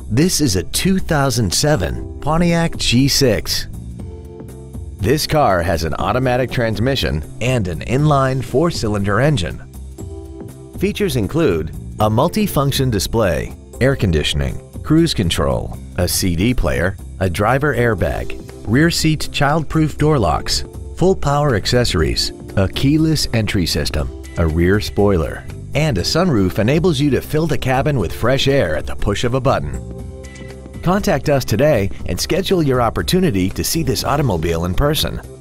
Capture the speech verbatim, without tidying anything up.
This is a two thousand seven Pontiac G six. This car has an automatic transmission and an inline four-cylinder engine. Features include a multi-function display, air conditioning, cruise control, a C D player, a driver airbag, rear seat child-proof door locks, full power accessories, a keyless entry system, a rear spoiler, and a sunroof enables you to fill the cabin with fresh air at the push of a button. Contact us today and schedule your opportunity to see this automobile in person.